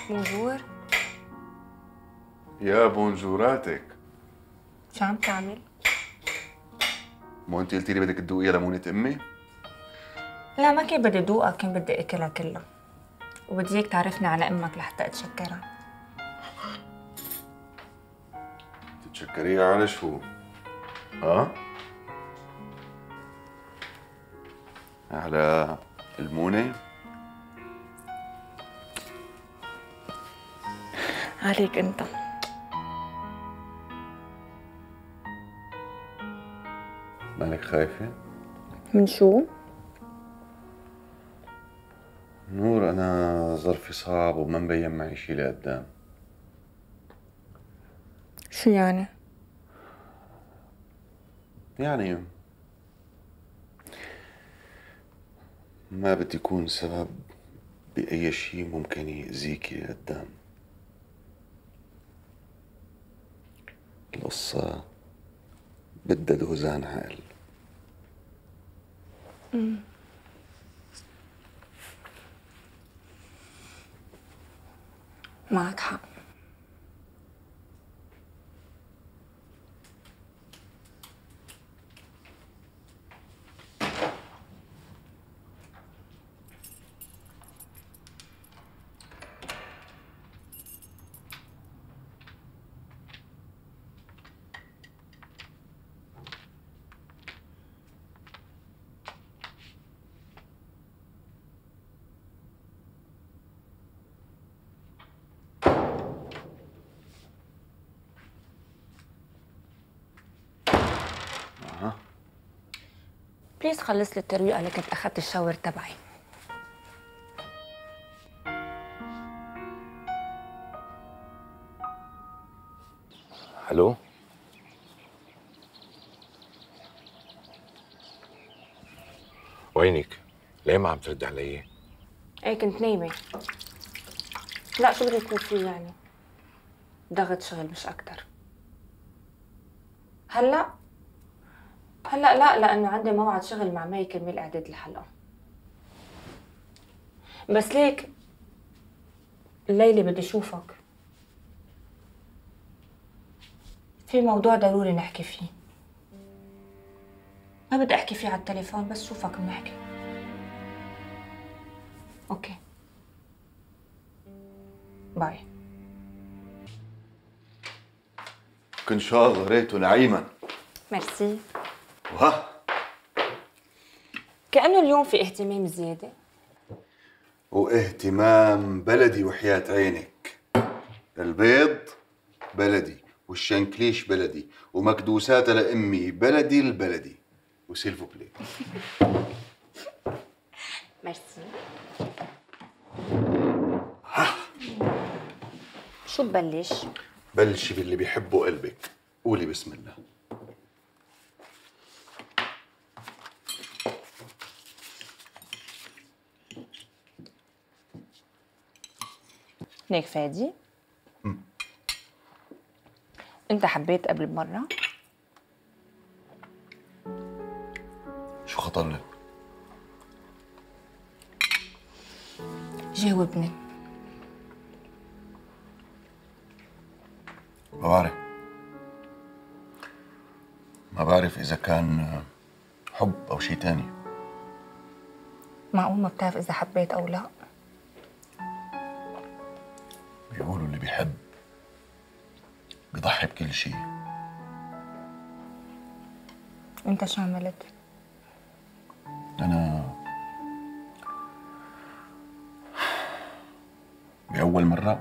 بونجور. يا بونجوراتك. شو عم تعمل؟ مو انت قلتي لي بدك تدوقي ليمونة امي؟ لا ما كان بدي دوقها، كان بدي اكلها كلها، وبدي اياك تعرفني على امك لحتى اتشكرها. تتشكريها على شو؟ ها؟ على المونة؟ عليك انت. مالك خايفة؟ من شو؟ نور أنا ظرفي صعب وما مبين معي شي لقدام. شو يعني؟ يعني ما بدي يكون سبب بأي شي ممكن يأذيكي قدام. القصة بدها دوزان عقل. معك حق. بليز خلص لي الترويقه اللي كنت اخذت الشاور تبعي. الو. وينك؟ ليه ما عم ترد علي؟ ايه كنت نايمه. لا شو بده يكون فيه يعني؟ ضغط شغل مش اكتر. هلا لا، لانه عندي موعد شغل مع مي كرمال اعداد الحلقه. بس ليك الليله بدي اشوفك، في موضوع ضروري نحكي فيه. ما بدي احكي فيه على التليفون، بس شوفك بنحكي. اوكي باي. كن شاء غريته نعيما. ميرسي. وها كأنه اليوم في اهتمام زيادة. واهتمام بلدي وحياة عينك. البيض بلدي والشنكليش بلدي ومكدوساتها لأمي بلدي البلدي وسيلفو بلاي. ميرسي. شو تبلش؟ بلشي باللي بيحبه قلبك، قولي بسم الله. هيك فادي؟ انت حبيت قبل بمرة؟ شو خطر لك؟ جاوبني. ما بعرف إذا كان حب أو شيء تاني. معقول ما بتعرف إذا حبيت أو لا؟ بيقولوا اللي بيحب بيضحي بكل شيء. أنت شو عملت؟ أنا بأول مرة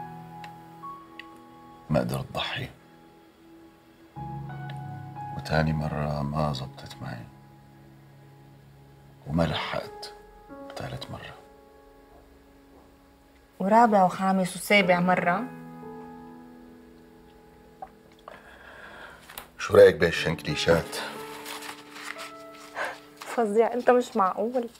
ما قدرت أضحي، وتاني مرة ما زبطت معي، وما لحقت بثالث مرة، ورابع وخامس وسابع مرة. شو رأيك بهالشنكليشات؟ فظيع، أنت مش معقول.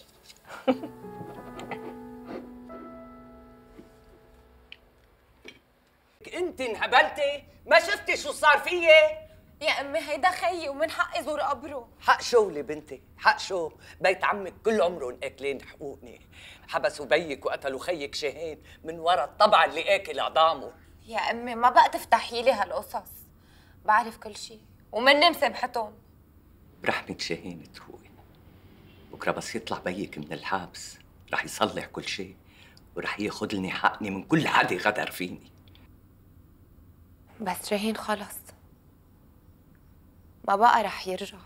انت انهبلتي؟ ما شفتي شو صار فيي؟ يا امي هيدا خيي ومن حقي زور قبره. حق شو لي بنتي؟ حق شو؟ بيت عمك كل عمرهم اكلين حقوقني. حبسوا بيك وقتلوا خيك شاهين من ورا الطبع اللي اكل عظامه. يا امي ما بقى تفتحي لي هالقصص، بعرف كل شيء ومني مسامحتهم. برحمة شاهين تروقي. بكره بس يطلع بيك من الحبس رح يصلح كل شيء ورح ياخذ لي حقني من كل حدا غدر فيني. بس شاهين خلص ما بقى رح يرجع.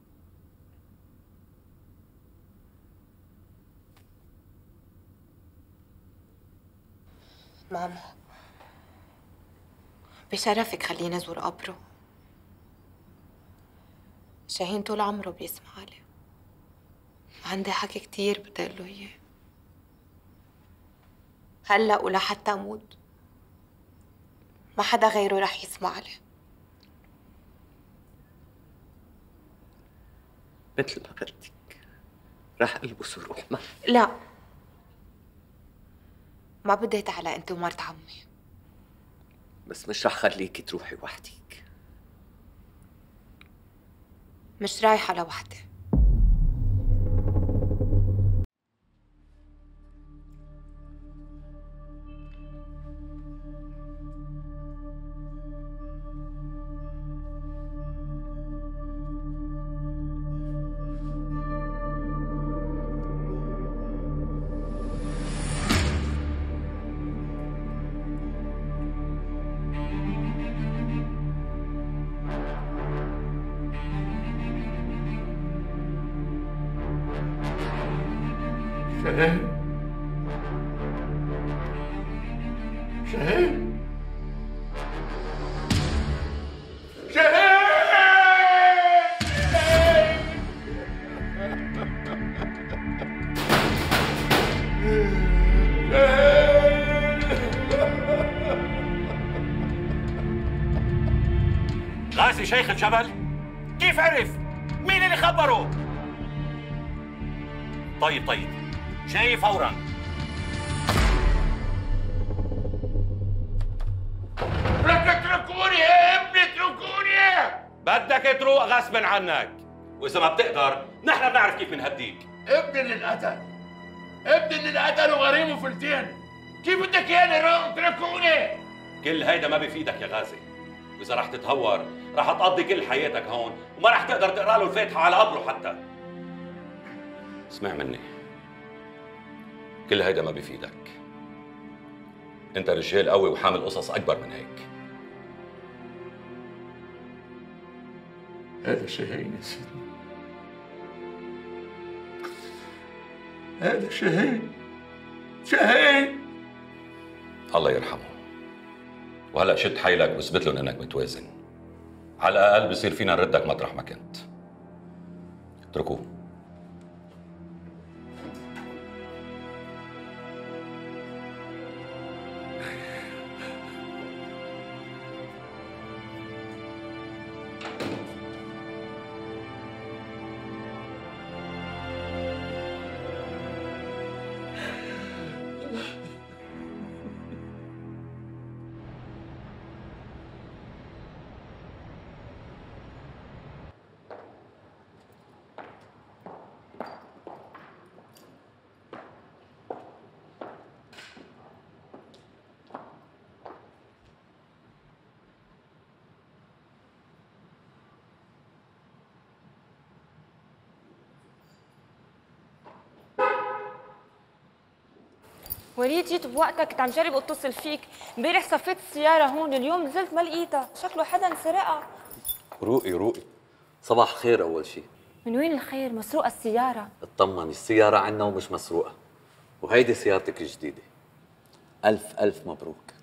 ماما بشرفك خليني ازور قبره. شاهين طول عمره بيسمع لي، عندي حكي كتير بدي اقول له اياه هلا ولا حتى اموت ما حدا غيره رح يسمع لي. مثل ما قلتك رح البس وروح معك. لا ما بدي اتعلق انت ومرت عمي. بس مش رح خليكي تروحي وحدك. مش رايحة لوحدي. شاهين شاهين غازي شيخ الجبل؟ كيف عرف؟ مين اللي خبره؟ طيب جاي فورا. لك اتركوني يا ابني اتركوني. بدك تروق غصب عنك، واذا ما بتقدر نحن بنعرف كيف بنهديك. ابني اللي انقتل وغريمه فلتين. كيف بدك اياني روق؟ اتركوني. كل هيدا ما بفيدك يا غازي، واذا رح تتهور رح تقضي كل حياتك هون وما رح تقدر تقرا له الفاتحه على قبره حتى. اسمع مني، كل هيدا ما بفيدك. انت رجال قوي وحامل قصص اكبر من هيك. هذا شاهين يا سيدنا، هذا شاهين. الله يرحمه. وهلا شد حيلك واثبت لهم انك متوازن، على الاقل بصير فينا نردك مطرح ما كنت. اتركوه. وليد جيت بوقتك، كنت عم جرب اتصل فيك، امبارح صفيت السيارة هون، اليوم نزلت ما لقيتها، شكله حدا انسرقها. روقي صباح الخير. أول شيء من وين الخير؟ مسروقة السيارة. اطمني، السيارة عنا ومش مسروقة، وهيدي سيارتك الجديدة. ألف مبروك.